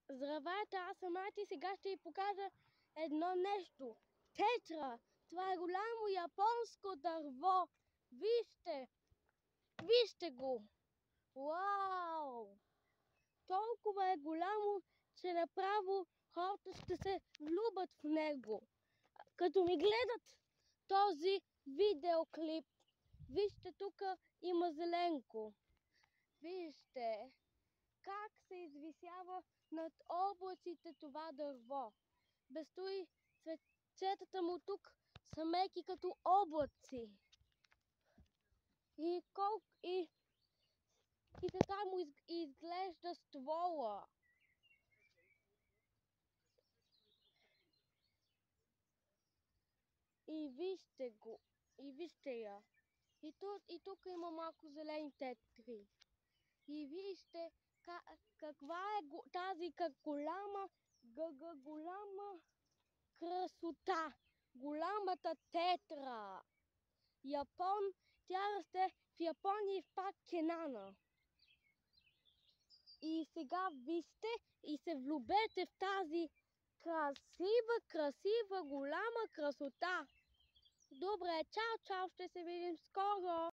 Здравейте, аз съм Ати и сега ще ви покажа едно нещо. Тетра! Това е голямо японско дърво. Вижте! Вижте го! Вау! Толкова е голямо, че направо хората ще се влюбят в него. Като ми гледат този видеоклип, вижте, тук има зеленко. Вижте как се извисява над облаците това дърво. Безстои цветчетата му тук са меки като облаци. И така му изглежда ствола. И вижте го. И вижте я. И тук има малко зелени тетри. И вижте каква е тази голяма красота. Голямата тетра. Тя расте в Япония и в парк Кенана. И сега вижте и се влюбете в тази красива, голяма красота. Добре, чао, ще се видим скоро.